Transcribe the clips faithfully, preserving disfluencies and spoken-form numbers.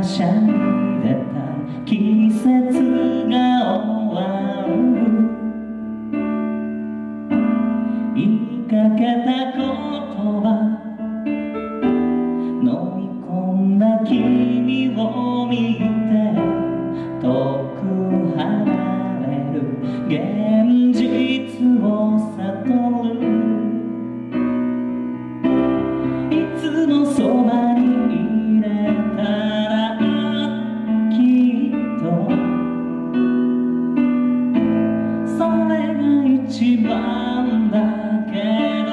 しゃいでた季節が終わる。言いかけた言葉、飲み込んだ君を見て遠く離れる現実を悟る。いつもそばにいれたらきっとそれが一番だけど、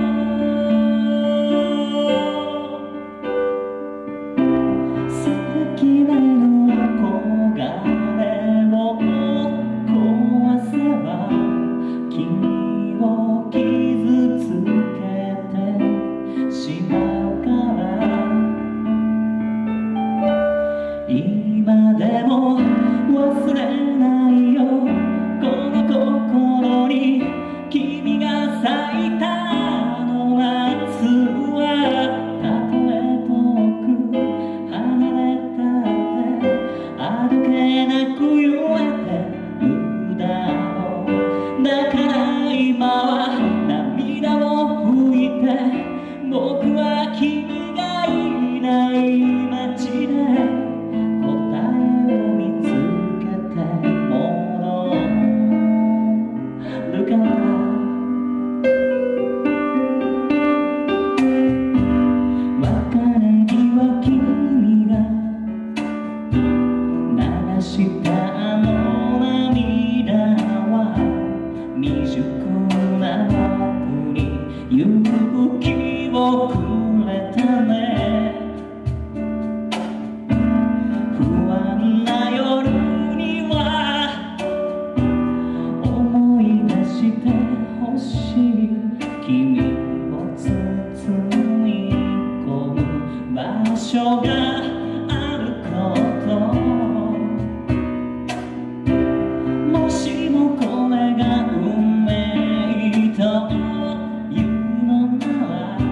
素敵な憧れを壊せば君を傷つけてしまうから、今でも忘れないよこの心に君が咲いたあの夏は。たとえ遠く離れたってあどけなく言えて無駄を、だから今は涙を拭いて僕は君がいない街で答えを見つけて戻るから。別れ際君が流したあの涙は未熟な僕に勇気をくれたね。不安な夜には思い出してほしい君を包み込む場所があること。もしもこれが運命というのなら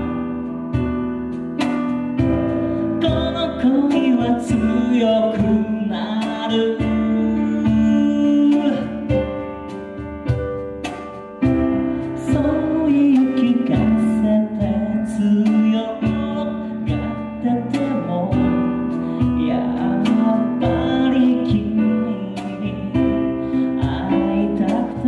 この恋は強くなる。そう言い聞かせて強がっててもやっぱり君に会いたくて、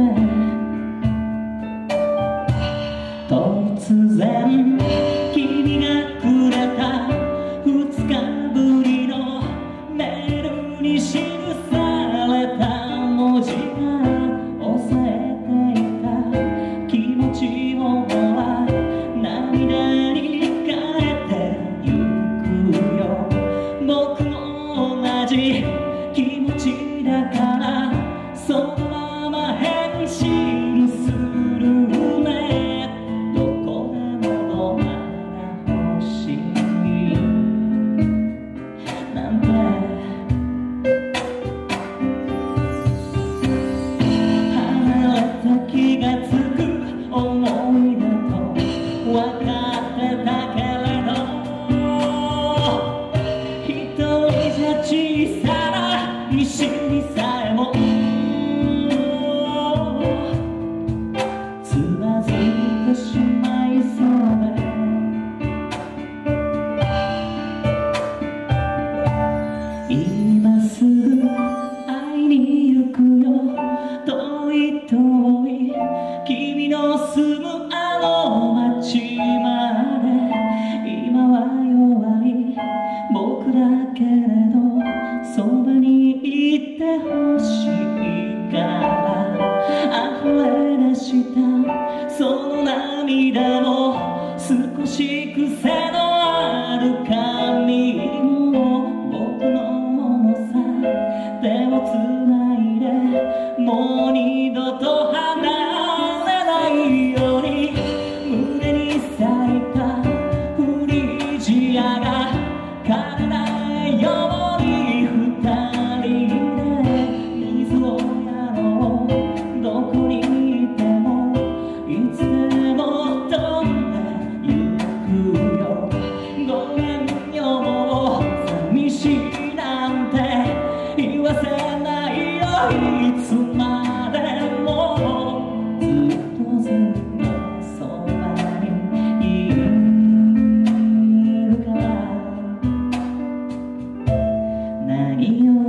突然君がくれた二日ぶりのメールに記された文字が抑えていた気持ちをほら涙に変えてゆくよ。僕も同じ気持ちだからそのまま返信するね。どこでもドアが欲しいなんて離れた気がつく思い出と分かってたけれど、一人じゃ小さな石にさえもつまずいてしまいそうで、今すぐ会いに行くよ遠い遠い君の住むあの街まで。今は弱い僕だけれどそばにいてほしいから溢れ出したその涙も少し癖のある髪も僕のものさ。手をつないでもう二度と離れないように胸に咲いたフリージアが体より二人で水をやろうないよ